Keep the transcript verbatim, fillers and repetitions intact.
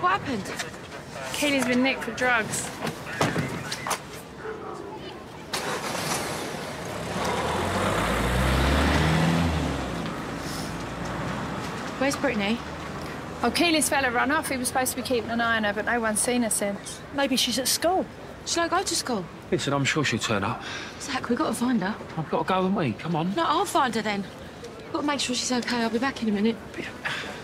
What happened? Keeley's been nicked for drugs. Where's Brittany? Oh, Keeley's fella run off. He was supposed to be keeping an eye on her, but no one's seen her since. Maybe she's at school. Shall I go to school? Listen, I'm sure she'll turn up. Zach, we've got to find her. I've got to go with me. Come on. No, I'll find her then. Got to make sure she's okay. I'll be back in a minute.